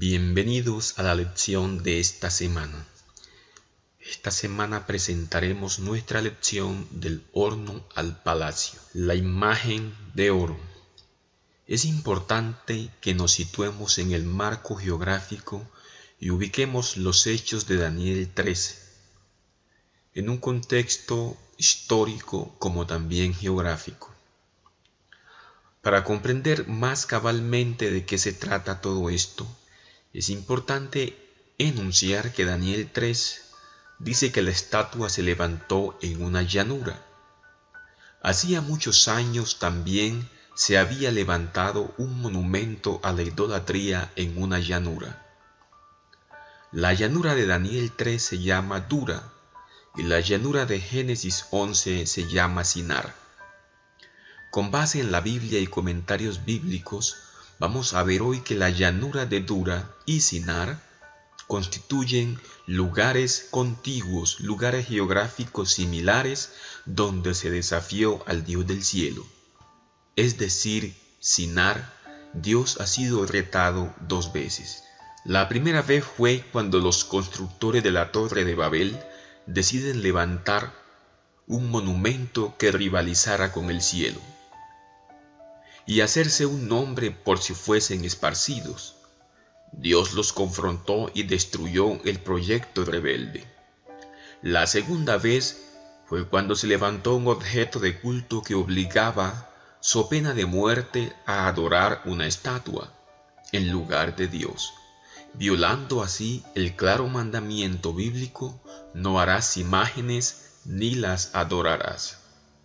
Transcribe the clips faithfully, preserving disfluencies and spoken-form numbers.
Bienvenidos a la lección de esta semana. Esta semana presentaremos nuestra lección del horno al palacio, la imagen de oro. Es importante que nos situemos en el marco geográfico y ubiquemos los hechos de Daniel trece, en un contexto histórico como también geográfico. Para comprender más cabalmente de qué se trata todo esto, es importante enunciar que Daniel tres dice que la estatua se levantó en una llanura. Hacía muchos años también se había levantado un monumento a la idolatría en una llanura. La llanura de Daniel tres se llama Dura y la llanura de Génesis once se llama Sinar. Con base en la Biblia y comentarios bíblicos, vamos a ver hoy que la llanura de Dura y Sinar constituyen lugares contiguos, lugares geográficos similares donde se desafió al Dios del cielo. Es decir, Sinar, Dios ha sido retado dos veces. La primera vez fue cuando los constructores de la Torre de Babel deciden levantar un monumento que rivalizara con el cielo y hacerse un nombre por si fuesen esparcidos. Dios los confrontó y destruyó el proyecto rebelde. La segunda vez fue cuando se levantó un objeto de culto que obligaba, so pena de muerte, a adorar una estatua en lugar de Dios, violando así el claro mandamiento bíblico: no harás imágenes ni las adorarás.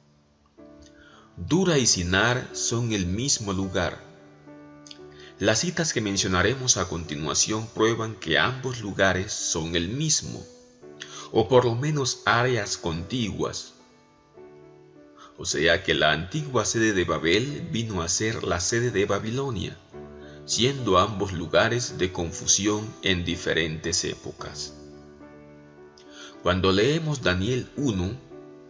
Dura y Sinar son el mismo lugar. Las citas que mencionaremos a continuación prueban que ambos lugares son el mismo, o por lo menos áreas contiguas. O sea que la antigua sede de Babel vino a ser la sede de Babilonia, siendo ambos lugares de confusión en diferentes épocas. Cuando leemos Daniel uno,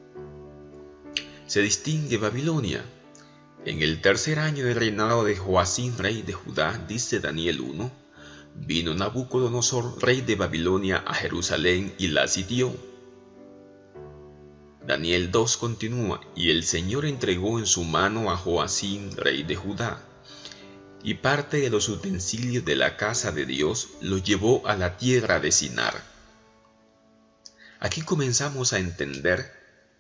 se distingue Babilonia. En el tercer año del reinado de Joacim, rey de Judá, dice Daniel uno, vino Nabucodonosor, rey de Babilonia, a Jerusalén y la sitió. Daniel dos continúa, y el Señor entregó en su mano a Joacim, rey de Judá, y parte de los utensilios de la casa de Dios los llevó a la tierra de Sinar. Aquí comenzamos a entender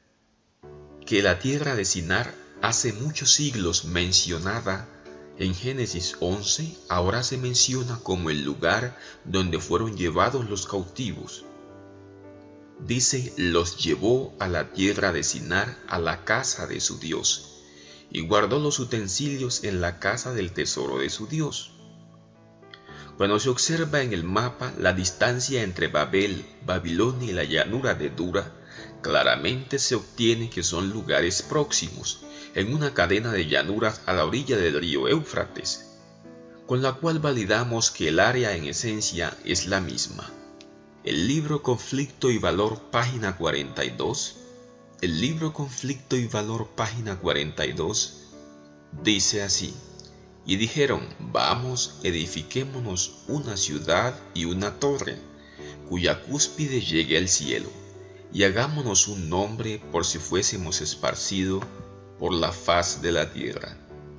que la tierra de Sinar, hace muchos siglos mencionada en Génesis once, ahora se menciona como el lugar donde fueron llevados los cautivos. Dice, los llevó a la tierra de Sinar, a la casa de su Dios, y guardó los utensilios en la casa del tesoro de su Dios. Cuando se observa en el mapa la distancia entre Babel, Babilonia y la llanura de Dura, claramente se obtiene que son lugares próximos, en una cadena de llanuras a la orilla del río Éufrates, con la cual validamos que el área en esencia es la misma. El libro Conflicto y Valor, página cuarenta y dos, el libro Conflicto y Valor, página cuarenta y dos, dice así: y dijeron, vamos, edifiquémonos una ciudad y una torre, cuya cúspide llegue al cielo, y hagámonos un nombre por si fuésemos esparcidos por la faz de la tierra.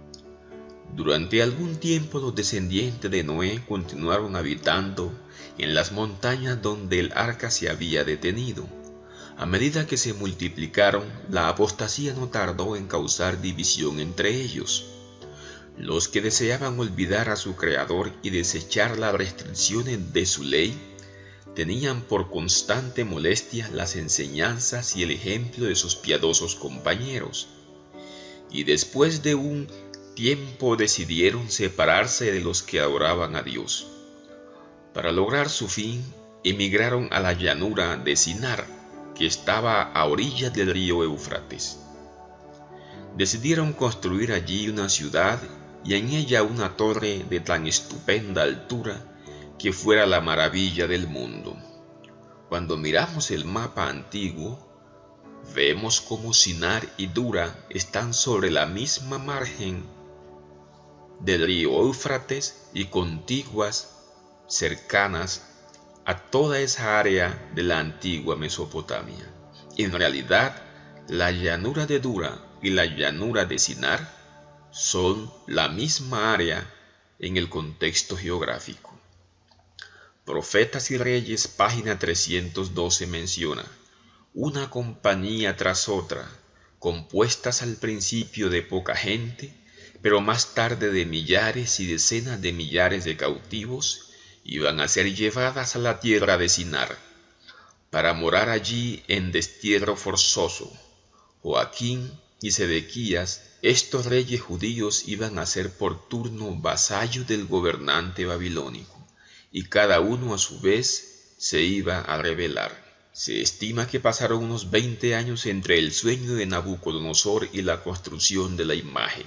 Durante algún tiempo los descendientes de Noé continuaron habitando en las montañas donde el arca se había detenido. A medida que se multiplicaron, la apostasía no tardó en causar división entre ellos. Los que deseaban olvidar a su Creador y desechar las restricciones de su ley, tenían por constante molestia las enseñanzas y el ejemplo de sus piadosos compañeros, y después de un tiempo decidieron separarse de los que adoraban a Dios. Para lograr su fin, emigraron a la llanura de Sinar, que estaba a orillas del río Éufrates. Decidieron construir allí una ciudad y en ella una torre de tan estupenda altura que fuera la maravilla del mundo. Cuando miramos el mapa antiguo, vemos cómo Sinar y Dura están sobre la misma margen del río Éufrates y contiguas cercanas a toda esa área de la antigua Mesopotamia. En realidad, la llanura de Dura y la llanura de Sinar son la misma área en el contexto geográfico. Profetas y Reyes, página trescientos doce menciona: una compañía tras otra, compuestas al principio de poca gente, pero más tarde de millares y decenas de millares de cautivos, iban a ser llevadas a la tierra de Sinar, para morar allí en destierro forzoso. Joaquín y Sedequías, estos reyes judíos, iban a ser por turno vasallos del gobernante babilónico, y cada uno a su vez se iba a rebelar. Se estima que pasaron unos veinte años entre el sueño de Nabucodonosor y la construcción de la imagen.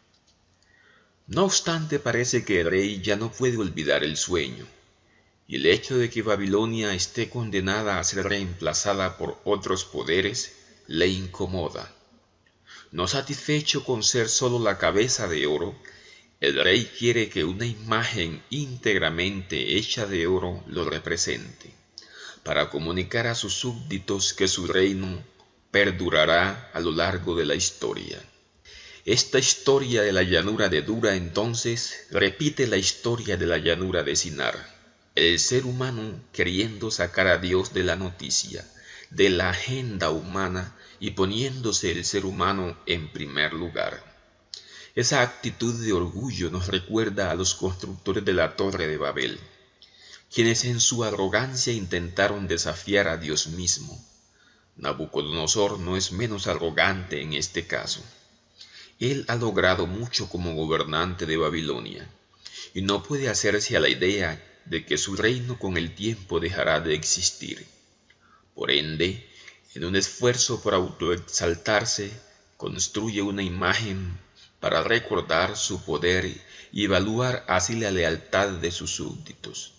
No obstante, parece que el rey ya no puede olvidar el sueño, y el hecho de que Babilonia esté condenada a ser reemplazada por otros poderes le incomoda. No satisfecho con ser solo la cabeza de oro, el rey quiere que una imagen íntegramente hecha de oro lo represente, para comunicar a sus súbditos que su reino perdurará a lo largo de la historia. Esta historia de la llanura de Dura entonces repite la historia de la llanura de Sinar, el ser humano queriendo sacar a Dios de la noticia, de la agenda humana, y poniéndose el ser humano en primer lugar. Esa actitud de orgullo nos recuerda a los constructores de la Torre de Babel, quienes en su arrogancia intentaron desafiar a Dios mismo. Nabucodonosor no es menos arrogante en este caso. Él ha logrado mucho como gobernante de Babilonia, y no puede hacerse a la idea de que su reino con el tiempo dejará de existir. Por ende, en un esfuerzo por autoexaltarse, construye una imagen para recordar su poder y evaluar así la lealtad de sus súbditos.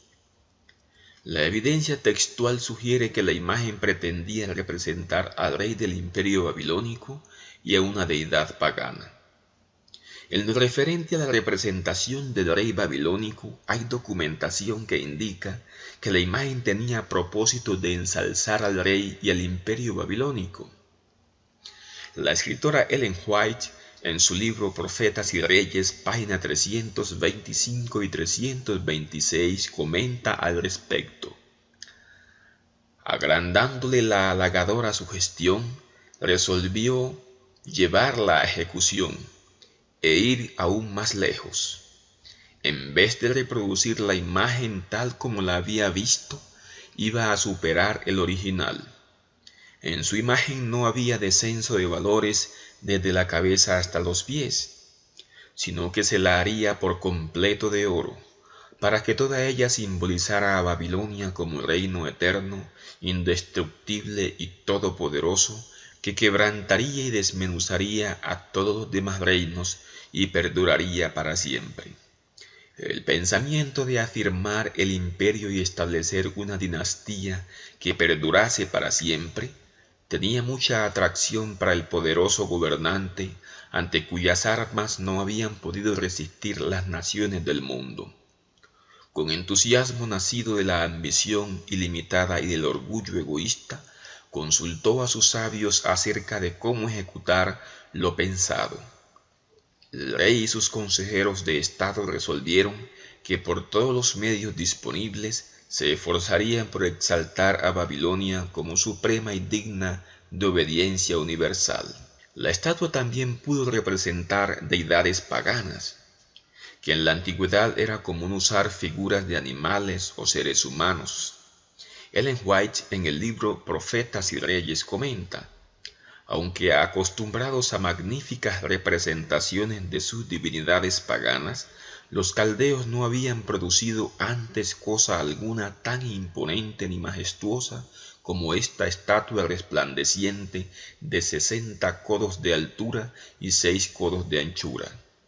La evidencia textual sugiere que la imagen pretendía representar al rey del imperio babilónico y a una deidad pagana. En lo referente a la representación del rey babilónico, hay documentación que indica que la imagen tenía propósito de ensalzar al rey y al imperio babilónico. La escritora Ellen White, en su libro Profetas y Reyes, página trescientos veinticinco y trescientos veintiséis, comenta al respecto. Agrandándole la halagadora sugestión, resolvió llevarla a ejecución e ir aún más lejos. En vez de reproducir la imagen tal como la había visto, iba a superar el original. En su imagen no había descenso de valores desde la cabeza hasta los pies, sino que se la haría por completo de oro, para que toda ella simbolizara a Babilonia como reino eterno, indestructible y todopoderoso, que quebrantaría y desmenuzaría a todos los demás reinos y perduraría para siempre. El pensamiento de afirmar el imperio y establecer una dinastía que perdurase para siempre tenía mucha atracción para el poderoso gobernante, ante cuyas armas no habían podido resistir las naciones del mundo. Con entusiasmo nacido de la ambición ilimitada y del orgullo egoísta, consultó a sus sabios acerca de cómo ejecutar lo pensado. El rey y sus consejeros de estado resolvieron que por todos los medios disponibles se esforzarían por exaltar a Babilonia como suprema y digna de obediencia universal. La estatua también pudo representar deidades paganas, que en la antigüedad era común usar figuras de animales o seres humanos. Ellen White, en el libro Profetas y Reyes, comenta: aunque acostumbrados a magníficas representaciones de sus divinidades paganas, los caldeos no habían producido antes cosa alguna tan imponente ni majestuosa como esta estatua resplandeciente de sesenta codos de altura y seis codos de anchura.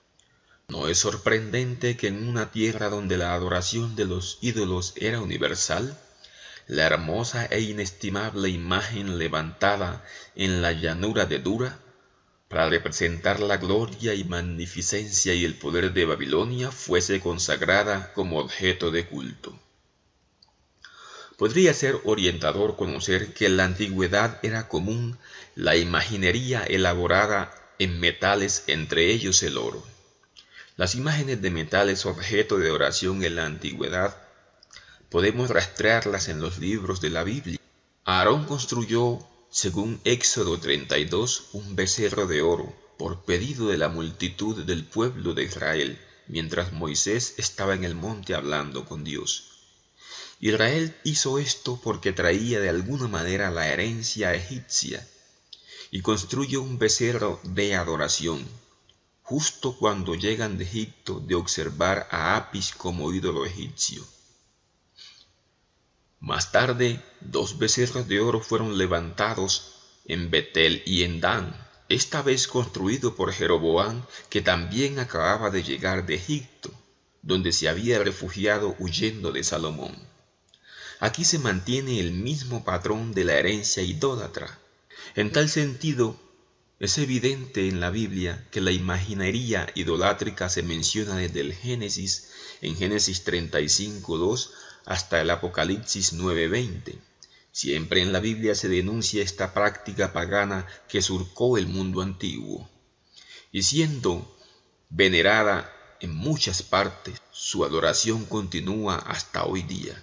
¿No es sorprendente que en una tierra donde la adoración de los ídolos era universal, la hermosa e inestimable imagen levantada en la llanura de Dura para representar la gloria y magnificencia y el poder de Babilonia, fuese consagrada como objeto de culto. Podría ser orientador conocer que en la antigüedad era común la imaginería elaborada en metales, entre ellos el oro. Las imágenes de metales objeto de oración en la antigüedad podemos rastrearlas en los libros de la Biblia. Aarón construyó, según Éxodo treinta y dos, un becerro de oro por pedido de la multitud del pueblo de Israel, mientras Moisés estaba en el monte hablando con Dios. Israel hizo esto porque traía de alguna manera la herencia egipcia y construye un becerro de adoración, justo cuando llegan de Egipto de observar a Apis como ídolo egipcio. Más tarde, dos becerros de oro fueron levantados en Betel y en Dan, esta vez construido por Jeroboam, que también acababa de llegar de Egipto, donde se había refugiado huyendo de Salomón. Aquí se mantiene el mismo patrón de la herencia idólatra. En tal sentido, es evidente en la Biblia que la imaginería idolátrica se menciona desde el Génesis, en Génesis treinta y cinco, dos, hasta el Apocalipsis nueve, veinte. Siempre en la Biblia se denuncia esta práctica pagana que surcó el mundo antiguo, y siendo venerada en muchas partes, su adoración continúa hasta hoy día.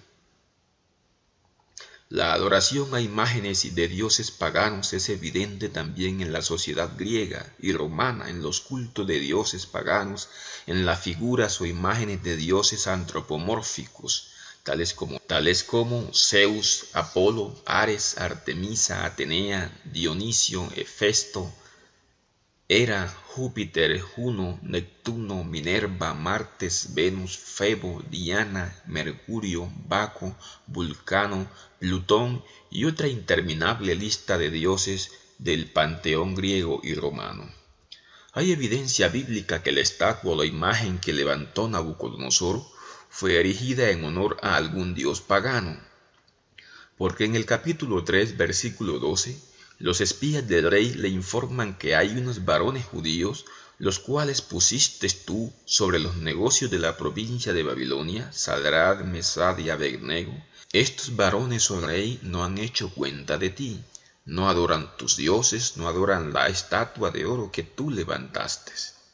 La adoración a imágenes de dioses paganos es evidente también en la sociedad griega y romana, en los cultos de dioses paganos, en las figuras o imágenes de dioses antropomórficos, tales como, tales como Zeus, Apolo, Ares, Artemisa, Atenea, Dionisio, Hefesto, Hera, Júpiter, Juno, Neptuno, Minerva, Martes, Venus, Febo, Diana, Mercurio, Baco, Vulcano, Plutón y otra interminable lista de dioses del panteón griego y romano. Hay evidencia bíblica que la estatua o la imagen que levantó Nabucodonosor fue erigida en honor a algún dios pagano, porque en el capítulo tres, versículo doce, los espías del rey le informan que hay unos varones judíos, los cuales pusiste tú sobre los negocios de la provincia de Babilonia, Sadrach, Mesach y Abednego. Estos varones, oh rey, no han hecho cuenta de ti, no adoran tus dioses, no adoran la estatua de oro que tú levantaste.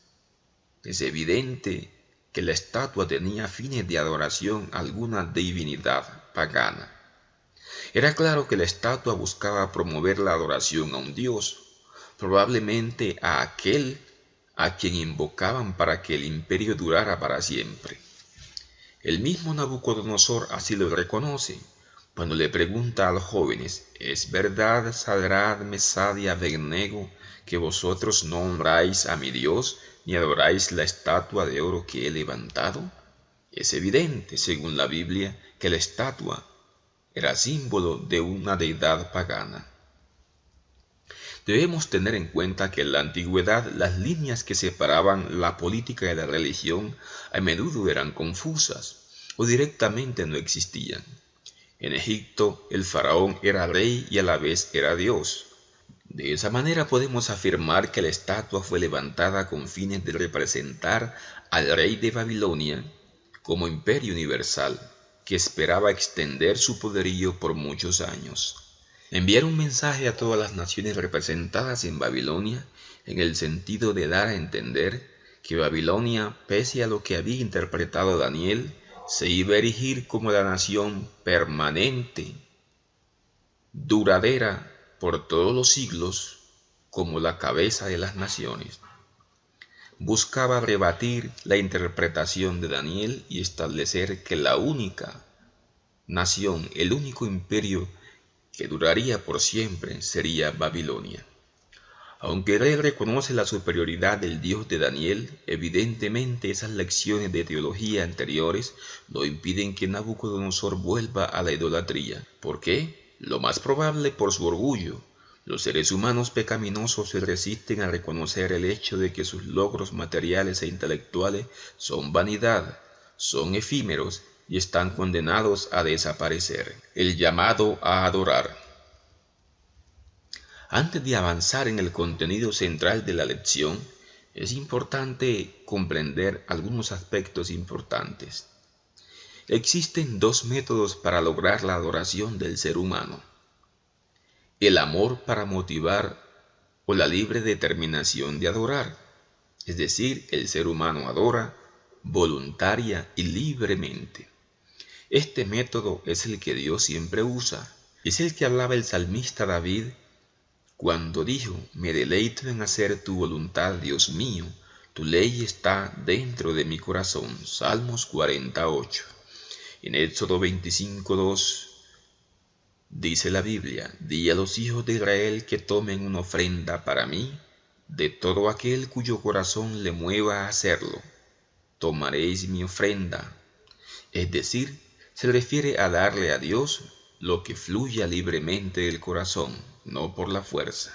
Es evidente que la estatua tenía fines de adoración a alguna divinidad pagana. Era claro que la estatua buscaba promover la adoración a un dios, probablemente a aquel a quien invocaban para que el imperio durara para siempre. El mismo Nabucodonosor así lo reconoce cuando le pregunta a los jóvenes: ¿es verdad, Sadrach, Mesach y Abednego, que vosotros no honráis a mi Dios ni adoráis la estatua de oro que he levantado? Es evidente, según la Biblia, que la estatua era símbolo de una deidad pagana. Debemos tener en cuenta que en la antigüedad las líneas que separaban la política de la religión a menudo eran confusas o directamente no existían. En Egipto el faraón era rey y a la vez era Dios. De esa manera podemos afirmar que la estatua fue levantada con fines de representar al rey de Babilonia como imperio universal, que esperaba extender su poderío por muchos años. Enviar un mensaje a todas las naciones representadas en Babilonia, en el sentido de dar a entender que Babilonia, pese a lo que había interpretado Daniel, se iba a erigir como la nación permanente, duradera por todos los siglos, como la cabeza de las naciones. Buscaba rebatir la interpretación de Daniel y establecer que la única nación, el único imperio que duraría por siempre sería Babilonia. Aunque el rey reconoce la superioridad del Dios de Daniel, evidentemente esas lecciones de teología anteriores no impiden que Nabucodonosor vuelva a la idolatría. ¿Por qué? Lo más probable por su orgullo. Los seres humanos pecaminosos se resisten a reconocer el hecho de que sus logros materiales e intelectuales son vanidad, son efímeros y están condenados a desaparecer. El llamado a adorar. Antes de avanzar en el contenido central de la lección, es importante comprender algunos aspectos importantes. Existen dos métodos para lograr la adoración del ser humano: el amor para motivar o la libre determinación de adorar. Es decir, el ser humano adora voluntaria y libremente. Este método es el que Dios siempre usa. Es el que hablaba el salmista David cuando dijo: me deleito en hacer tu voluntad, Dios mío, tu ley está dentro de mi corazón. Salmos cuarenta y ocho. En Éxodo veinticinco, dos dice la Biblia: di a los hijos de Israel que tomen una ofrenda para mí, de todo aquel cuyo corazón le mueva a hacerlo, tomaréis mi ofrenda. Es decir, se refiere a darle a Dios lo que fluya libremente del corazón, no por la fuerza.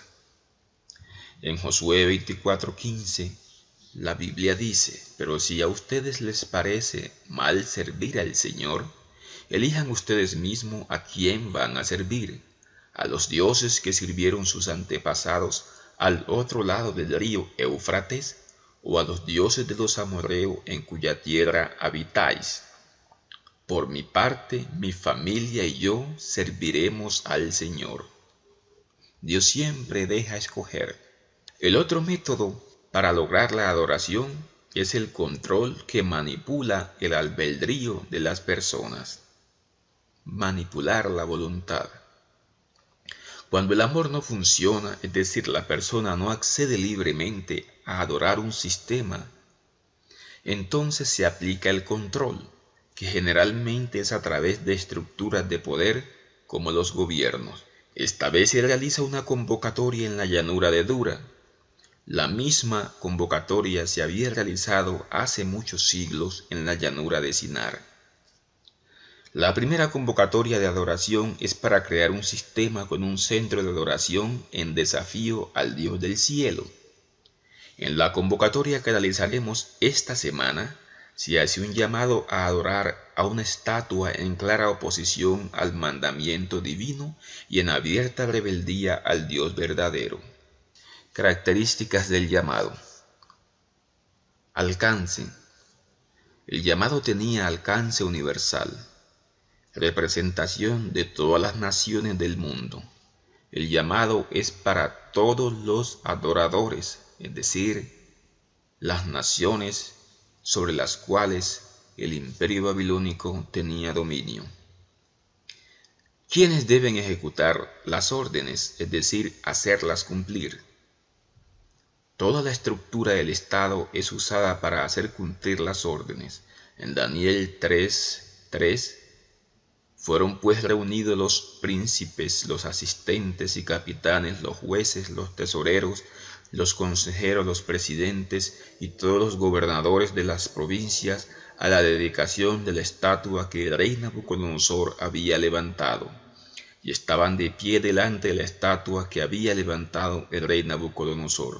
En Josué veinticuatro, quince, la Biblia dice: pero si a ustedes les parece mal servir al Señor, elijan ustedes mismos a quién van a servir, a los dioses que sirvieron sus antepasados al otro lado del río Éufrates, o a los dioses de los amorreos en cuya tierra habitáis. Por mi parte, mi familia y yo serviremos al Señor. Dios siempre deja escoger. El otro método para lograr la adoración es el control que manipula el albedrío de las personas. Manipular la voluntad. Cuando el amor no funciona, es decir, la persona no accede libremente a adorar un sistema, entonces se aplica el control, que generalmente es a través de estructuras de poder como los gobiernos. Esta vez se realiza una convocatoria en la llanura de Dura. La misma convocatoria se había realizado hace muchos siglos en la llanura de Sinar. La primera convocatoria de adoración es para crear un sistema con un centro de adoración en desafío al Dios del cielo. En la convocatoria que realizaremos esta semana, se hace un llamado a adorar a una estatua en clara oposición al mandamiento divino y en abierta rebeldía al Dios verdadero. Características del llamado. Alcance. El llamado tenía alcance universal. Representación de todas las naciones del mundo. El llamado es para todos los adoradores, es decir, las naciones sobre las cuales el imperio babilónico tenía dominio. ¿Quiénes deben ejecutar las órdenes, es decir, hacerlas cumplir? Toda la estructura del Estado es usada para hacer cumplir las órdenes. En Daniel tres, tres, fueron pues reunidos los príncipes, los asistentes y capitanes, los jueces, los tesoreros, los consejeros, los presidentes y todos los gobernadores de las provincias a la dedicación de la estatua que el rey Nabucodonosor había levantado. Y estaban de pie delante de la estatua que había levantado el rey Nabucodonosor.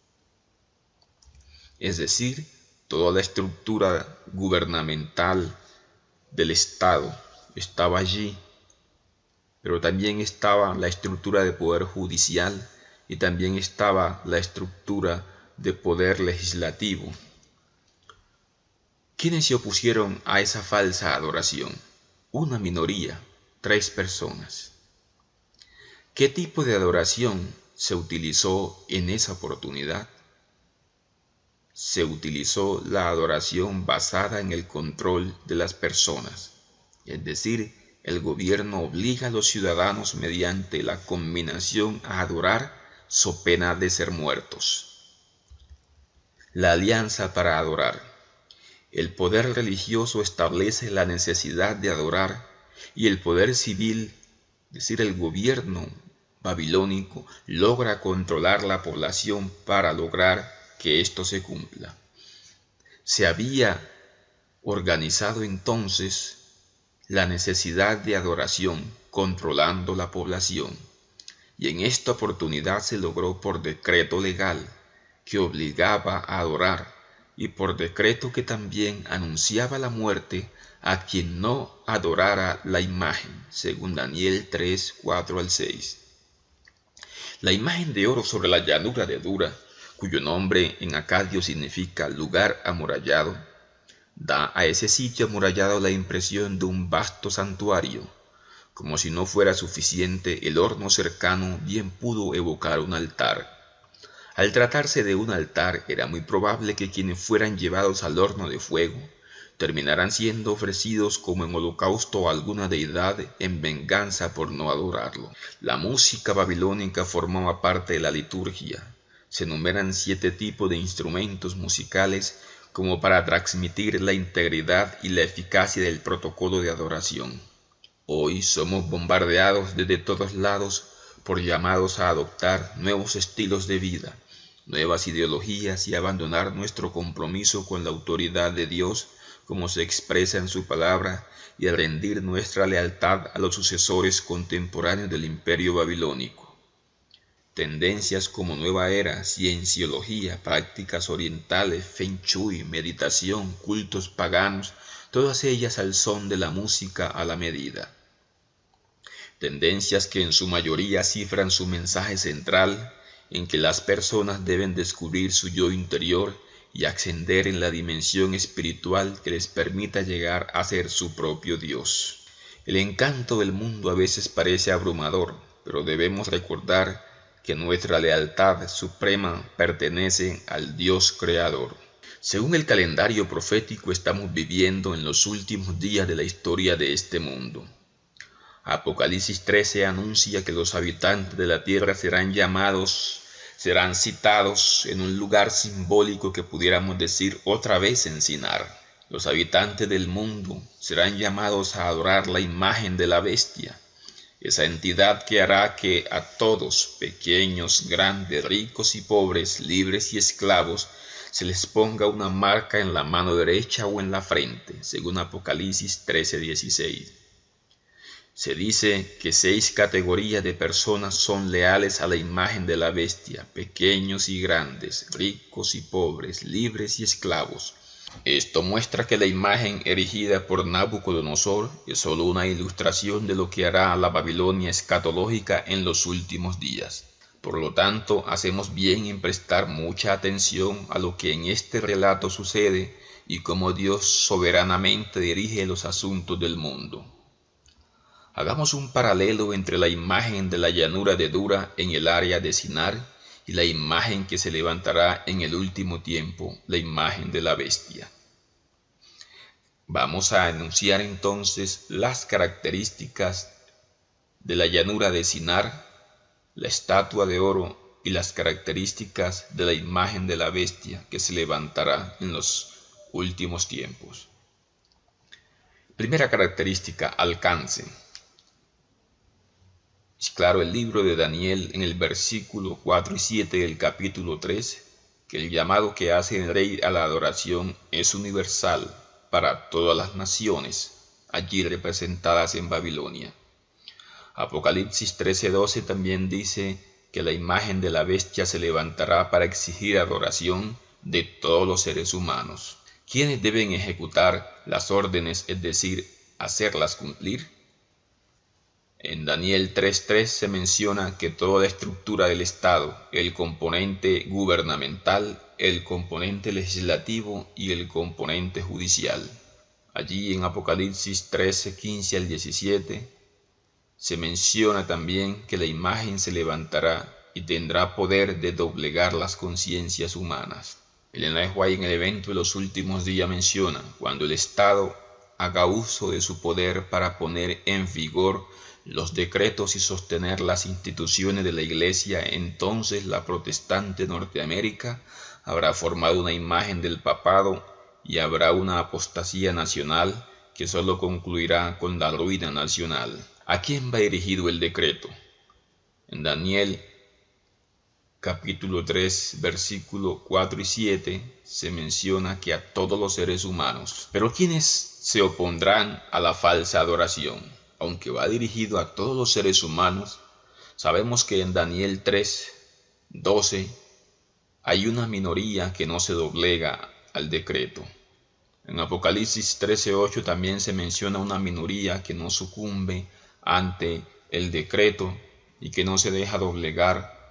Es decir, toda la estructura gubernamental del Estado estaba allí, pero también estaba la estructura de poder judicial y también estaba la estructura de poder legislativo. ¿Quiénes se opusieron a esa falsa adoración? Una minoría, tres personas. ¿Qué tipo de adoración se utilizó en esa oportunidad? Se utilizó la adoración basada en el control de las personas, es decir, el gobierno obliga a los ciudadanos mediante la conminación a adorar so pena de ser muertos. La alianza para adorar. El poder religioso establece la necesidad de adorar y el poder civil, es decir, el gobierno babilónico, logra controlar la población para lograr que esto se cumpla. Se había organizado entonces la necesidad de adoración controlando la población, y en esta oportunidad se logró por decreto legal que obligaba a adorar y por decreto que también anunciaba la muerte a quien no adorara la imagen, según Daniel tres, cuatro al seis. La imagen de oro sobre la llanura de Dura, cuyo nombre en acadio significa lugar amurallado, da a ese sitio amurallado la impresión de un vasto santuario. Como si no fuera suficiente, el horno cercano bien pudo evocar un altar. Al tratarse de un altar, era muy probable que quienes fueran llevados al horno de fuego terminaran siendo ofrecidos como en holocausto a alguna deidad en venganza por no adorarlo. La música babilónica formaba parte de la liturgia. Se enumeran siete tipos de instrumentos musicales como para transmitir la integridad y la eficacia del protocolo de adoración. Hoy somos bombardeados desde todos lados por llamados a adoptar nuevos estilos de vida, nuevas ideologías y abandonar nuestro compromiso con la autoridad de Dios como se expresa en su palabra, y a rendir nuestra lealtad a los sucesores contemporáneos del imperio babilónico. Tendencias como nueva era, cienciología, prácticas orientales, feng shui, meditación, cultos paganos, todas ellas al son de la música a la medida. Tendencias que en su mayoría cifran su mensaje central en que las personas deben descubrir su yo interior y ascender en la dimensión espiritual que les permita llegar a ser su propio Dios. El encanto del mundo a veces parece abrumador, pero debemos recordar que nuestra lealtad suprema pertenece al Dios creador. Según el calendario profético, estamos viviendo en los últimos días de la historia de este mundo. Apocalipsis trece anuncia que los habitantes de la tierra serán llamados serán citados en un lugar simbólico que pudiéramos decir otra vez en Sinar. Los habitantes del mundo serán llamados a adorar la imagen de la bestia, esa entidad que hará que a todos, pequeños, grandes, ricos y pobres, libres y esclavos, se les ponga una marca en la mano derecha o en la frente, según Apocalipsis trece dieciséis. Se dice que seis categorías de personas son leales a la imagen de la bestia, pequeños y grandes, ricos y pobres, libres y esclavos. Esto muestra que la imagen erigida por Nabucodonosor es solo una ilustración de lo que hará la Babilonia escatológica en los últimos días. Por lo tanto, hacemos bien en prestar mucha atención a lo que en este relato sucede y cómo Dios soberanamente dirige los asuntos del mundo. Hagamos un paralelo entre la imagen de la llanura de Dura en el área de Sinar y la imagen que se levantará en el último tiempo, la imagen de la bestia. Vamos a enunciar entonces las características de la llanura de Sinar, la estatua de oro y las características de la imagen de la bestia que se levantará en los últimos tiempos. Primera característica, alcance. Es claro el libro de Daniel en el versículo cuatro y siete del capítulo tres, que el llamado que hace el rey a la adoración es universal para todas las naciones allí representadas en Babilonia. Apocalipsis trece doce también dice que la imagen de la bestia se levantará para exigir adoración de todos los seres humanos. ¿Quiénes deben ejecutar las órdenes, es decir, hacerlas cumplir? En Daniel tres tres se menciona que toda la estructura del Estado, el componente gubernamental, el componente legislativo y el componente judicial. Allí en Apocalipsis trece, quince al diecisiete se menciona también que la imagen se levantará y tendrá poder de doblegar las conciencias humanas. Elena G. White en el evento de los últimos días menciona: cuando el Estado haga uso de su poder para poner en vigor los decretos y sostener las instituciones de la Iglesia, entonces la protestante Norteamérica habrá formado una imagen del papado y habrá una apostasía nacional que solo concluirá con la ruina nacional. ¿A quién va dirigido el decreto? En Daniel capítulo tres, versículo cuatro y siete se menciona que a todos los seres humanos. Pero ¿quiénes se opondrán a la falsa adoración? Aunque va dirigido a todos los seres humanos, sabemos que en Daniel tres, doce hay una minoría que no se doblega al decreto. En Apocalipsis trece ocho también se menciona una minoría que no sucumbe ante el decreto y que no se deja doblegar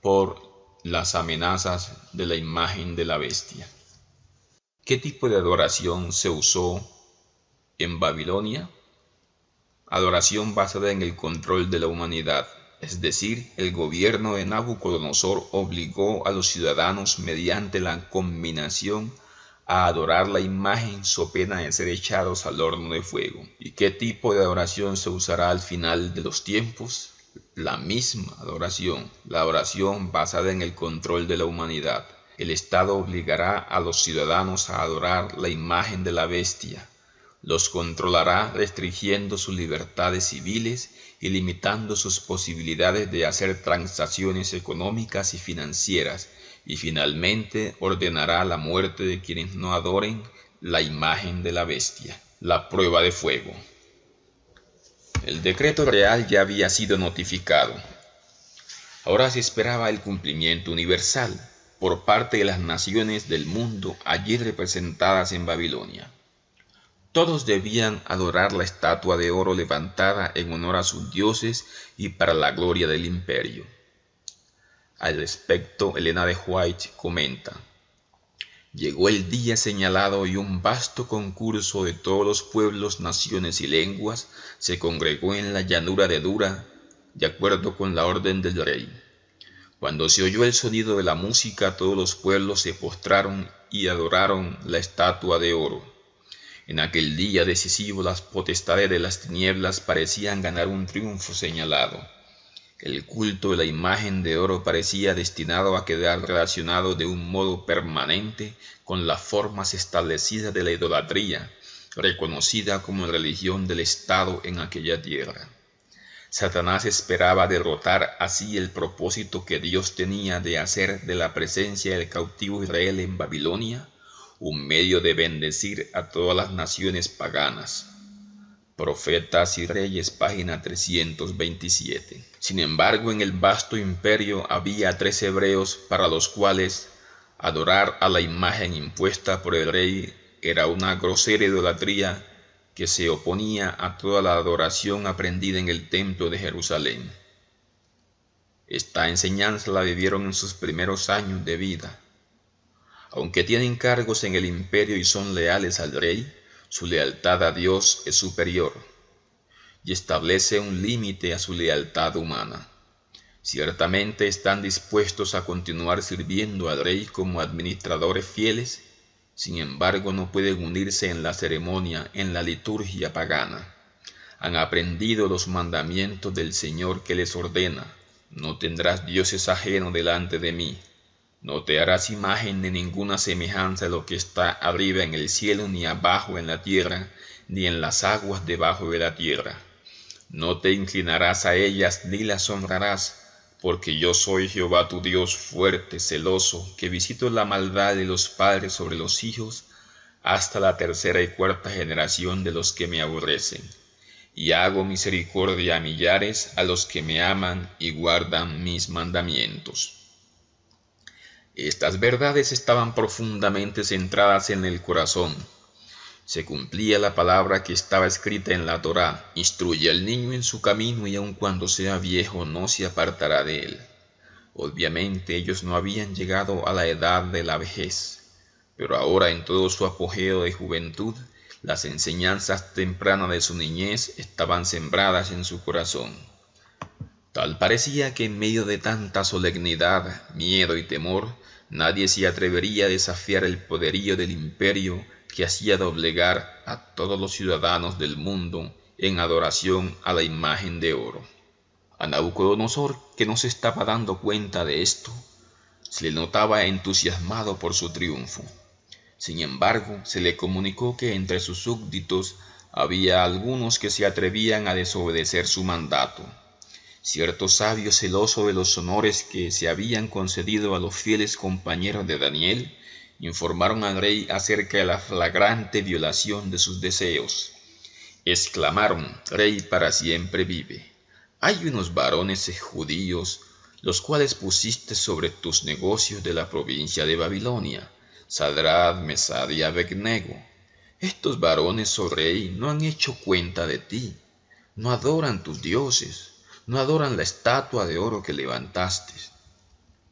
por las amenazas de la imagen de la bestia. ¿Qué tipo de adoración se usó en Babilonia? Adoración basada en el control de la humanidad, es decir, el gobierno de Nabucodonosor obligó a los ciudadanos mediante la combinación a adorar la imagen so pena de ser echados al horno de fuego. ¿Y qué tipo de adoración se usará al final de los tiempos? La misma adoración, la adoración basada en el control de la humanidad. El Estado obligará a los ciudadanos a adorar la imagen de la bestia. Los controlará restringiendo sus libertades civiles y limitando sus posibilidades de hacer transacciones económicas y financieras, y finalmente ordenará la muerte de quienes no adoren la imagen de la bestia. La prueba de fuego. El decreto real ya había sido notificado. Ahora se esperaba el cumplimiento universal por parte de las naciones del mundo allí representadas en Babilonia. Todos debían adorar la estatua de oro levantada en honor a sus dioses y para la gloria del imperio. Al respecto, Elena de White comenta: llegó el día señalado y un vasto concurso de todos los pueblos, naciones y lenguas se congregó en la llanura de Dura, de acuerdo con la orden del rey. Cuando se oyó el sonido de la música, todos los pueblos se postraron y adoraron la estatua de oro. En aquel día decisivo las potestades de las tinieblas parecían ganar un triunfo señalado. El culto de la imagen de oro parecía destinado a quedar relacionado de un modo permanente con las formas establecidas de la idolatría, reconocida como religión del Estado en aquella tierra. Satanás esperaba derrotar así el propósito que Dios tenía de hacer de la presencia del cautivo Israel en Babilonia un medio de bendecir a todas las naciones paganas. Profetas y Reyes, página trescientos veintisiete. Sin embargo, en el vasto imperio había tres hebreos para los cuales adorar a la imagen impuesta por el rey era una grosera idolatría que se oponía a toda la adoración aprendida en el templo de Jerusalén. Esta enseñanza la vivieron en sus primeros años de vida. Aunque tienen cargos en el imperio y son leales al rey, su lealtad a Dios es superior y establece un límite a su lealtad humana. Ciertamente están dispuestos a continuar sirviendo al rey como administradores fieles, sin embargo no pueden unirse en la ceremonia, en la liturgia pagana. Han aprendido los mandamientos del Señor que les ordena: no tendrás dioses ajenos delante de mí. No te harás imagen de ninguna semejanza de lo que está arriba en el cielo, ni abajo en la tierra, ni en las aguas debajo de la tierra. No te inclinarás a ellas ni las honrarás, porque yo soy Jehová tu Dios fuerte, celoso, que visito la maldad de los padres sobre los hijos, hasta la tercera y cuarta generación de los que me aborrecen. Y hago misericordia a millares, a los que me aman y guardan mis mandamientos. Estas verdades estaban profundamente centradas en el corazón. Se cumplía la palabra que estaba escrita en la Torá: instruye al niño en su camino y aun cuando sea viejo no se apartará de él. Obviamente ellos no habían llegado a la edad de la vejez, pero ahora en todo su apogeo de juventud, las enseñanzas tempranas de su niñez estaban sembradas en su corazón. Tal parecía que en medio de tanta solemnidad, miedo y temor, nadie se atrevería a desafiar el poderío del imperio que hacía doblegar a todos los ciudadanos del mundo en adoración a la imagen de oro. A Nabucodonosor, que no se estaba dando cuenta de esto, se le notaba entusiasmado por su triunfo. Sin embargo, se le comunicó que entre sus súbditos había algunos que se atrevían a desobedecer su mandato. Cierto sabio celoso de los honores que se habían concedido a los fieles compañeros de Daniel, informaron al rey acerca de la flagrante violación de sus deseos. Exclamaron: Rey para siempre vive. Hay unos varones judíos, los cuales pusiste sobre tus negocios de la provincia de Babilonia, Sadrach, Mesach y Abednego. Estos varones, oh rey, no han hecho cuenta de ti, no adoran tus dioses, no adoran la estatua de oro que levantaste.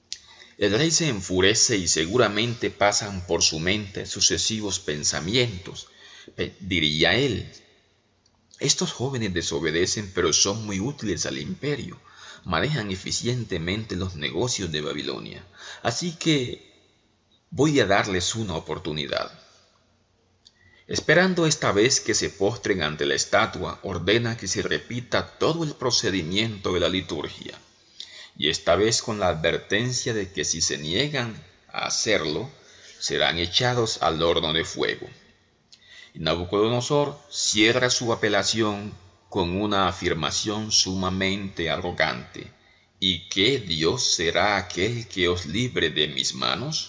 El rey se enfurece y seguramente pasan por su mente sucesivos pensamientos. Pe- diría él, estos jóvenes desobedecen pero son muy útiles al imperio, manejan eficientemente los negocios de Babilonia, así que voy a darles una oportunidad. Esperando esta vez que se postren ante la estatua, ordena que se repita todo el procedimiento de la liturgia, y esta vez con la advertencia de que si se niegan a hacerlo, serán echados al horno de fuego. Y Nabucodonosor cierra su apelación con una afirmación sumamente arrogante: ¿y qué Dios será aquel que os libre de mis manos?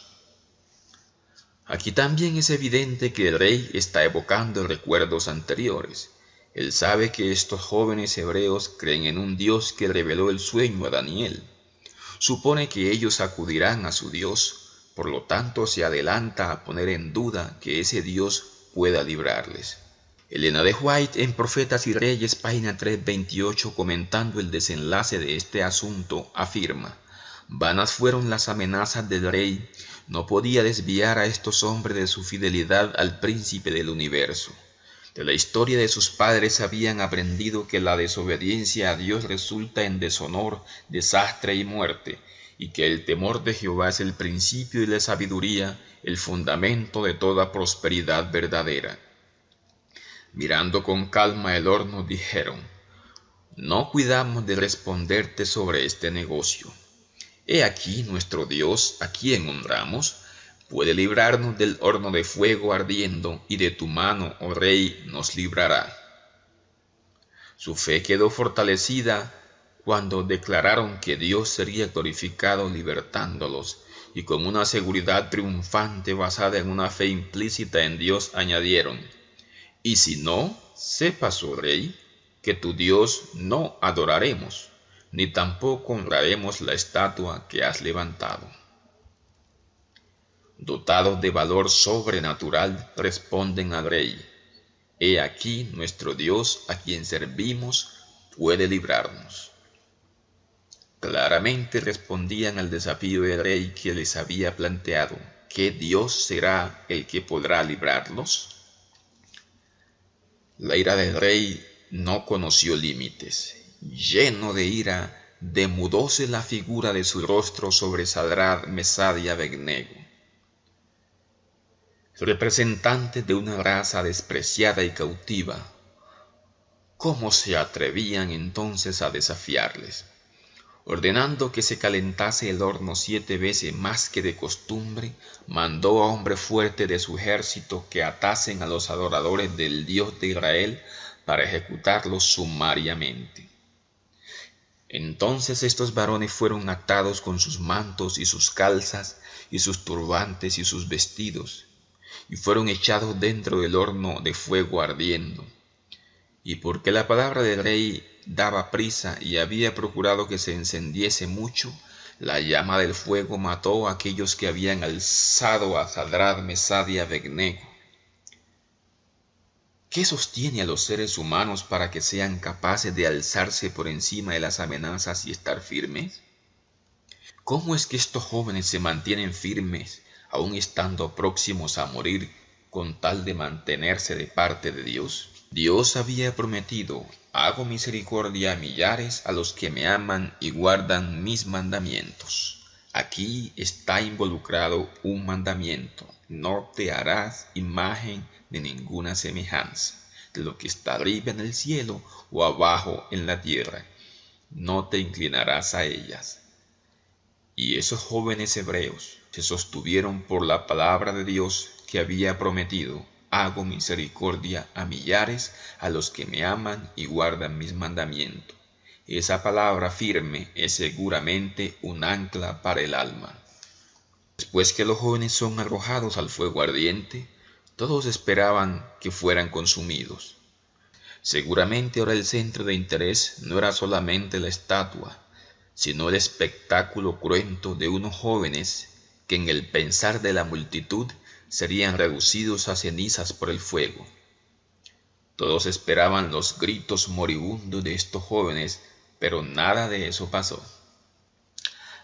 Aquí también es evidente que el rey está evocando recuerdos anteriores. Él sabe que estos jóvenes hebreos creen en un Dios que reveló el sueño a Daniel. Supone que ellos acudirán a su Dios, por lo tanto se adelanta a poner en duda que ese Dios pueda librarles. Elena de White, en Profetas y Reyes, página trescientos veintiocho, comentando el desenlace de este asunto, afirma: vanas fueron las amenazas del rey, no podía desviar a estos hombres de su fidelidad al príncipe del universo. De la historia de sus padres habían aprendido que la desobediencia a Dios resulta en deshonor, desastre y muerte, y que el temor de Jehová es el principio de la sabiduría, el fundamento de toda prosperidad verdadera. Mirando con calma el horno, dijeron: no cuidamos de responderte sobre este negocio. He aquí nuestro Dios, a quien honramos, puede librarnos del horno de fuego ardiendo, y de tu mano, oh rey, nos librará. Su fe quedó fortalecida cuando declararon que Dios sería glorificado libertándolos, y con una seguridad triunfante basada en una fe implícita en Dios añadieron: y si no, sepas, oh rey, que tu Dios no adoraremos, ni tampoco honraremos la estatua que has levantado. Dotados de valor sobrenatural, responden al rey: he aquí nuestro Dios, a quien servimos, puede librarnos. Claramente respondían al desafío del rey que les había planteado: ¿qué Dios será el que podrá librarlos? La ira del rey no conoció límites. Lleno de ira, demudóse la figura de su rostro sobre Sadrach, Mesach y Abednego, representantes de una raza despreciada y cautiva. ¿Cómo se atrevían entonces a desafiarles? Ordenando que se calentase el horno siete veces más que de costumbre, mandó a hombres fuertes de su ejército que atasen a los adoradores del Dios de Israel para ejecutarlos sumariamente. Entonces estos varones fueron atados con sus mantos y sus calzas y sus turbantes y sus vestidos, y fueron echados dentro del horno de fuego ardiendo. Y porque la palabra del rey daba prisa y había procurado que se encendiese mucho, la llama del fuego mató a aquellos que habían alzado a Sadrach, Mesach y Abednego. ¿Qué sostiene a los seres humanos para que sean capaces de alzarse por encima de las amenazas y estar firmes? ¿Cómo es que estos jóvenes se mantienen firmes, aun estando próximos a morir, con tal de mantenerse de parte de Dios? Dios había prometido: hago misericordia a millares, a los que me aman y guardan mis mandamientos. Aquí está involucrado un mandamiento: no te harás imagen de ninguna semejanza de lo que está arriba en el cielo o abajo en la tierra. No te inclinarás a ellas. Y esos jóvenes hebreos se sostuvieron por la palabra de Dios que había prometido: hago misericordia a millares, a los que me aman y guardan mis mandamientos. Esa palabra firme es seguramente un ancla para el alma. Después que los jóvenes son arrojados al fuego ardiente, todos esperaban que fueran consumidos. Seguramente ahora el centro de interés no era solamente la estatua, sino el espectáculo cruento de unos jóvenes que en el pensar de la multitud serían reducidos a cenizas por el fuego. Todos esperaban los gritos moribundos de estos jóvenes, pero nada de eso pasó.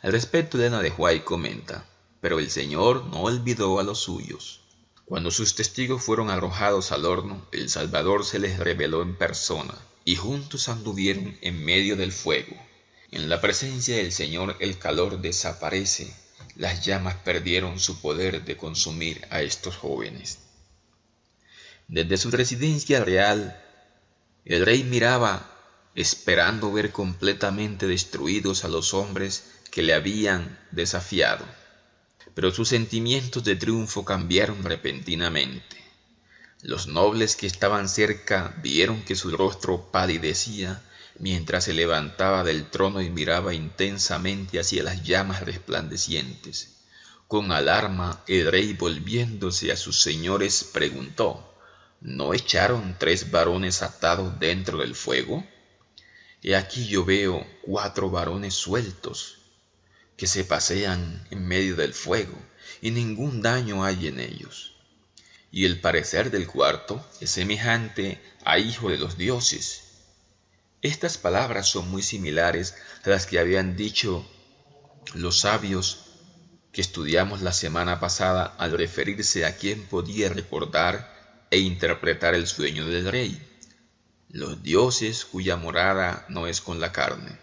Al respecto, Elena de White comenta: pero el Señor no olvidó a los suyos. Cuando sus testigos fueron arrojados al horno, el Salvador se les reveló en persona, y juntos anduvieron en medio del fuego. En la presencia del Señor el calor desaparece, las llamas perdieron su poder de consumir a estos jóvenes. Desde su residencia real, el rey miraba, esperando ver completamente destruidos a los hombres que le habían desafiado. Pero sus sentimientos de triunfo cambiaron repentinamente. Los nobles que estaban cerca vieron que su rostro palidecía mientras se levantaba del trono y miraba intensamente hacia las llamas resplandecientes. Con alarma, el rey, volviéndose a sus señores, preguntó: ¿no echaron tres varones atados dentro del fuego? He aquí yo veo cuatro varones sueltos, que se pasean en medio del fuego, y ningún daño hay en ellos. Y el parecer del cuarto es semejante a hijo de los dioses. Estas palabras son muy similares a las que habían dicho los sabios que estudiamos la semana pasada al referirse a quien podía recordar e interpretar el sueño del rey: los dioses cuya morada no es con la carne.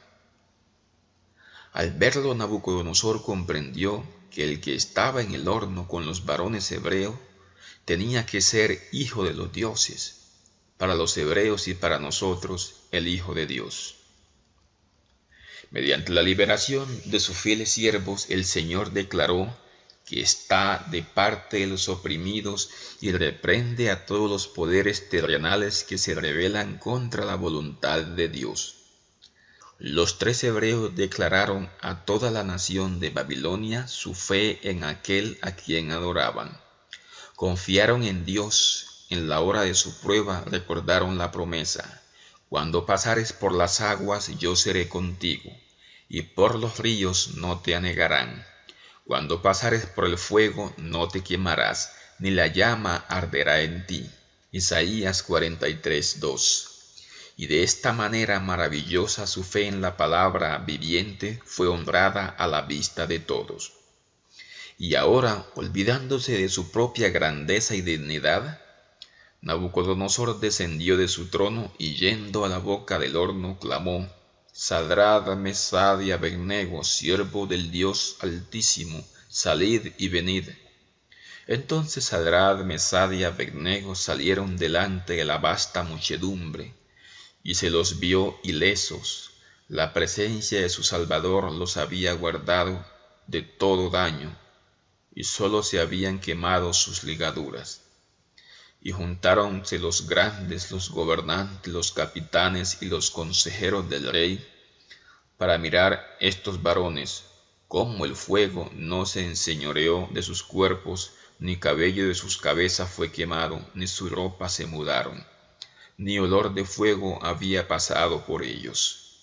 Al verlo, Nabucodonosor comprendió que el que estaba en el horno con los varones hebreos tenía que ser hijo de los dioses, para los hebreos y para nosotros el Hijo de Dios. Mediante la liberación de sus fieles siervos, el Señor declaró que está de parte de los oprimidos y reprende a todos los poderes terrenales que se rebelan contra la voluntad de Dios. Los tres hebreos declararon a toda la nación de Babilonia su fe en aquel a quien adoraban. Confiaron en Dios. En la hora de su prueba recordaron la promesa: cuando pasares por las aguas, yo seré contigo, y por los ríos no te anegarán. Cuando pasares por el fuego, no te quemarás, ni la llama arderá en ti. Isaías cuarenta y tres, dos. Y de esta manera maravillosa su fe en la palabra viviente fue honrada a la vista de todos. Y ahora, olvidándose de su propia grandeza y dignidad, Nabucodonosor descendió de su trono y, yendo a la boca del horno, clamó: Sadrad, Mesad y Abednego, siervo del Dios Altísimo, salid y venid. Entonces Sadrad, Mesad y Abednego salieron delante de la vasta muchedumbre, y se los vio ilesos. La presencia de su Salvador los había guardado de todo daño, y sólo se habían quemado sus ligaduras. Y juntáronse los grandes, los gobernantes, los capitanes y los consejeros del rey, para mirar estos varones, cómo el fuego no se enseñoreó de sus cuerpos, ni cabello de sus cabezas fue quemado, ni su ropa se mudaron, ni olor de fuego había pasado por ellos.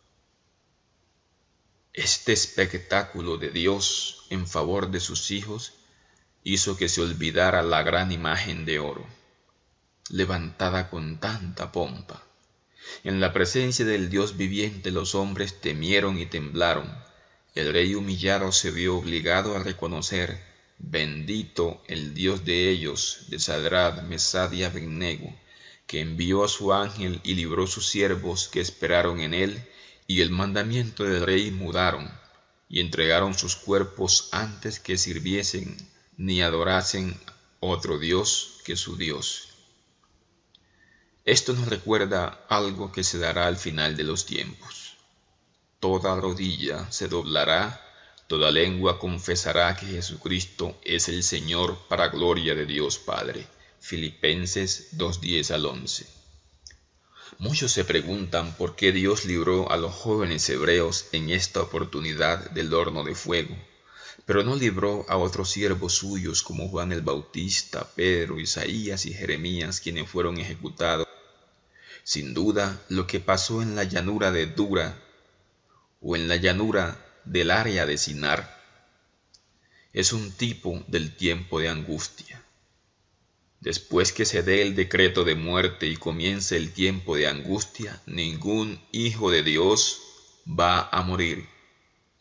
Este espectáculo de Dios en favor de sus hijos hizo que se olvidara la gran imagen de oro, levantada con tanta pompa. En la presencia del Dios viviente los hombres temieron y temblaron. El rey humillado se vio obligado a reconocer: bendito el Dios de ellos, de Sadrad, Mesad y Abednego, que envió a su ángel y libró sus siervos que esperaron en él, y el mandamiento del rey mudaron, y entregaron sus cuerpos antes que sirviesen ni adorasen otro Dios que su Dios. Esto nos recuerda algo que se dará al final de los tiempos. Toda rodilla se doblará, toda lengua confesará que Jesucristo es el Señor, para gloria de Dios Padre. Filipenses dos, diez al once. Muchos se preguntan por qué Dios libró a los jóvenes hebreos en esta oportunidad del horno de fuego, pero no libró a otros siervos suyos como Juan el Bautista, Pedro, Isaías y Jeremías, quienes fueron ejecutados. Sin duda, lo que pasó en la llanura de Dura o en la llanura del área de Sinar es un tipo del tiempo de angustia. Después que se dé el decreto de muerte y comience el tiempo de angustia, ningún hijo de Dios va a morir.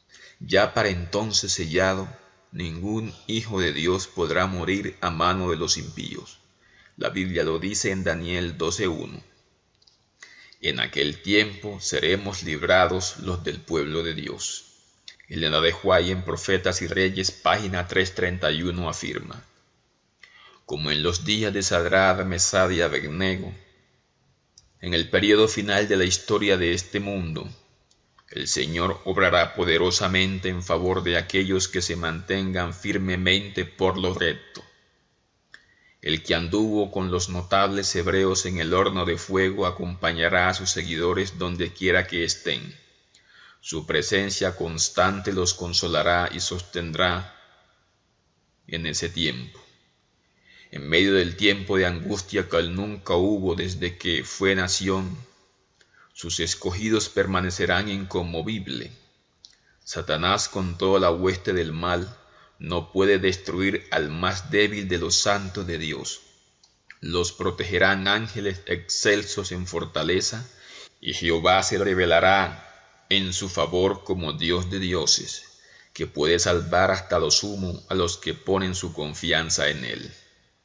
ya para entonces sellado, ningún hijo de Dios podrá morir a mano de los impíos. La Biblia lo dice en Daniel doce uno. En aquel tiempo seremos librados los del pueblo de Dios. Elena de White en Profetas y Reyes, página trescientos treinta y uno, afirma: como en los días de Sadrad, Mesad y Abednego, en el período final de la historia de este mundo, el Señor obrará poderosamente en favor de aquellos que se mantengan firmemente por lo recto. El que anduvo con los notables hebreos en el horno de fuego acompañará a sus seguidores donde quiera que estén. Su presencia constante los consolará y sostendrá en ese tiempo. En medio del tiempo de angustia que nunca hubo desde que fue nación, sus escogidos permanecerán inconmovibles. Satanás, con toda la hueste del mal, no puede destruir al más débil de los santos de Dios. Los protegerán ángeles excelsos en fortaleza, y Jehová se revelará en su favor como Dios de dioses, que puede salvar hasta lo sumo a los que ponen su confianza en él.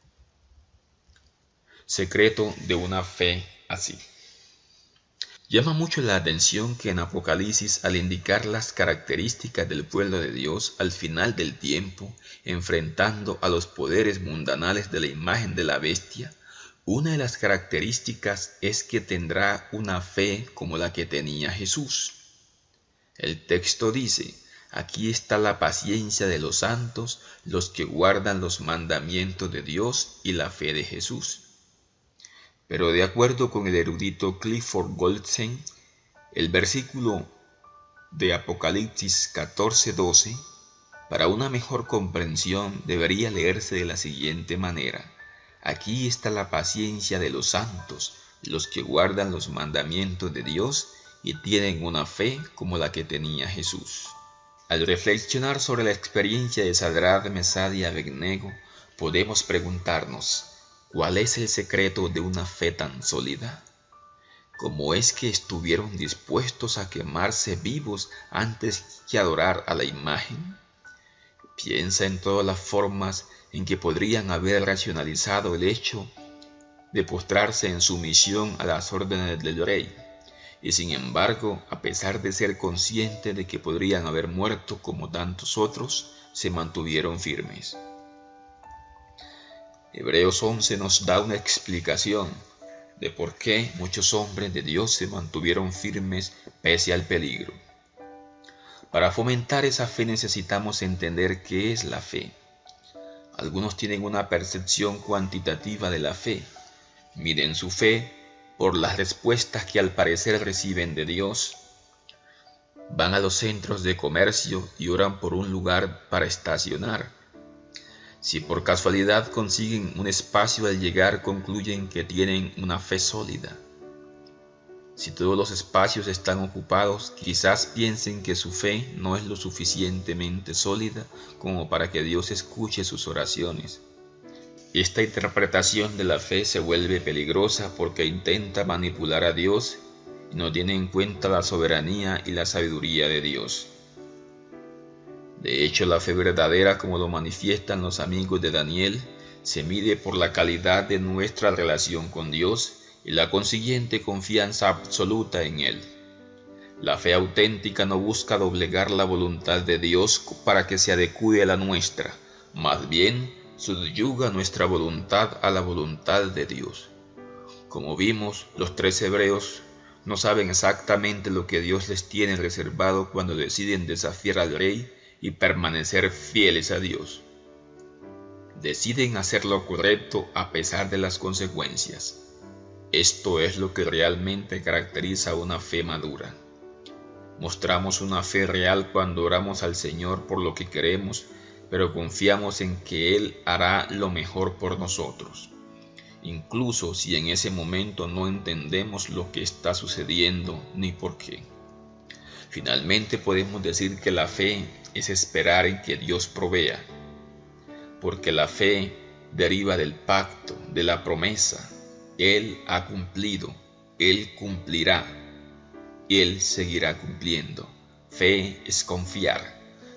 Secreto de una fe así. Llama mucho la atención que en Apocalipsis, al indicar las características del pueblo de Dios al final del tiempo, enfrentando a los poderes mundanales de la imagen de la bestia, una de las características es que tendrá una fe como la que tenía Jesús. El texto dice: aquí está la paciencia de los santos, los que guardan los mandamientos de Dios y la fe de Jesús. Pero de acuerdo con el erudito Clifford Goldstein, el versículo de Apocalipsis catorce doce, para una mejor comprensión, debería leerse de la siguiente manera: aquí está la paciencia de los santos, los que guardan los mandamientos de Dios y tienen una fe como la que tenía Jesús. Al reflexionar sobre la experiencia de Sadrad, Mesad y Abednego, podemos preguntarnos: ¿cuál es el secreto de una fe tan sólida? ¿Cómo es que estuvieron dispuestos a quemarse vivos antes que adorar a la imagen? Piensa en todas las formas en que podrían haber racionalizado el hecho de postrarse en sumisión a las órdenes del rey, y sin embargo, a pesar de ser conscientes de que podrían haber muerto como tantos otros, se mantuvieron firmes. Hebreos once nos da una explicación de por qué muchos hombres de Dios se mantuvieron firmes pese al peligro. Para fomentar esa fe necesitamos entender qué es la fe. Algunos tienen una percepción cuantitativa de la fe. Miden su fe por las respuestas que al parecer reciben de Dios. Van a los centros de comercio y oran por un lugar para estacionar. Si por casualidad consiguen un espacio al llegar, concluyen que tienen una fe sólida. Si todos los espacios están ocupados, quizás piensen que su fe no es lo suficientemente sólida como para que Dios escuche sus oraciones. Esta interpretación de la fe se vuelve peligrosa porque intenta manipular a Dios y no tiene en cuenta la soberanía y la sabiduría de Dios. De hecho, la fe verdadera, como lo manifiestan los amigos de Daniel, se mide por la calidad de nuestra relación con Dios y la consiguiente confianza absoluta en Él. La fe auténtica no busca doblegar la voluntad de Dios para que se adecue a la nuestra, más bien subyuga nuestra voluntad a la voluntad de Dios. Como vimos, los tres hebreos no saben exactamente lo que Dios les tiene reservado cuando deciden desafiar al rey y permanecer fieles a Dios. Deciden hacer lo correcto a pesar de las consecuencias. Esto es lo que realmente caracteriza una fe madura. Mostramos una fe real cuando oramos al Señor por lo que queremos, pero confiamos en que Él hará lo mejor por nosotros, incluso si en ese momento no entendemos lo que está sucediendo ni por qué. Finalmente podemos decir que la fe es esperar en que Dios provea, porque la fe deriva del pacto, de la promesa. Él ha cumplido, Él cumplirá, Él seguirá cumpliendo. Fe es confiar,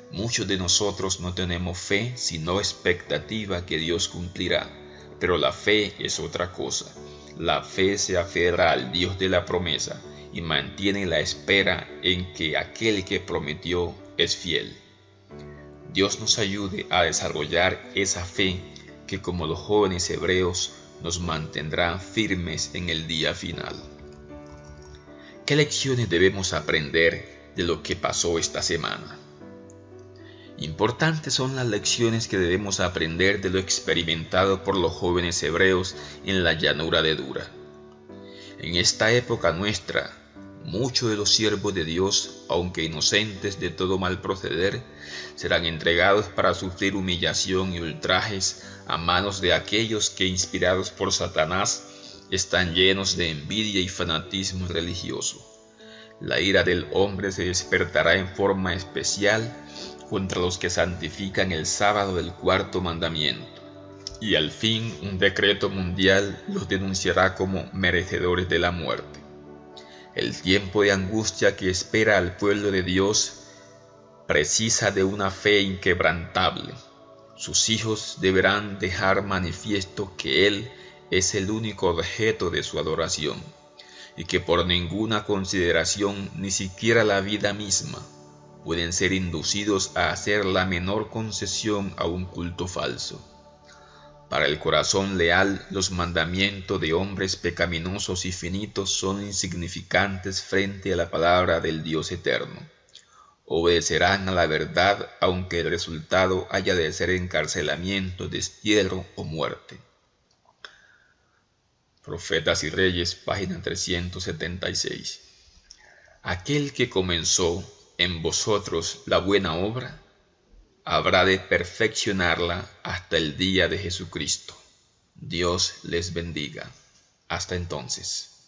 Muchos de nosotros no tenemos fe, sino expectativa que Dios cumplirá. Pero la fe es otra cosa. La fe se aferra al Dios de la promesa y mantiene la espera en que aquel que prometió es fiel. Dios nos ayude a desarrollar esa fe que, como los jóvenes hebreos, nos mantendrá firmes en el día final. ¿Qué lecciones debemos aprender de lo que pasó esta semana? Importantes son las lecciones que debemos aprender de lo experimentado por los jóvenes hebreos en la llanura de Dura. En esta época nuestra, muchos de los siervos de Dios, aunque inocentes de todo mal proceder, serán entregados para sufrir humillación y ultrajes a manos de aquellos que, inspirados por Satanás, están llenos de envidia y fanatismo religioso. La ira del hombre se despertará en forma especial contra los que santifican el sábado del cuarto mandamiento, y al fin un decreto mundial los denunciará como merecedores de la muerte. El tiempo de angustia que espera al pueblo de Dios precisa de una fe inquebrantable. Sus hijos deberán dejar manifiesto que Él es el único objeto de su adoración, y que por ninguna consideración, ni siquiera la vida misma, pueden ser inducidos a hacer la menor concesión a un culto falso. Para el corazón leal, los mandamientos de hombres pecaminosos y finitos son insignificantes frente a la palabra del Dios eterno. Obedecerán a la verdad, aunque el resultado haya de ser encarcelamiento, destierro o muerte. Profetas y Reyes, página trescientos setenta y seis. Aquel que comenzó en vosotros la buena obra, habrá de perfeccionarla hasta el día de Jesucristo. Dios les bendiga. Hasta entonces.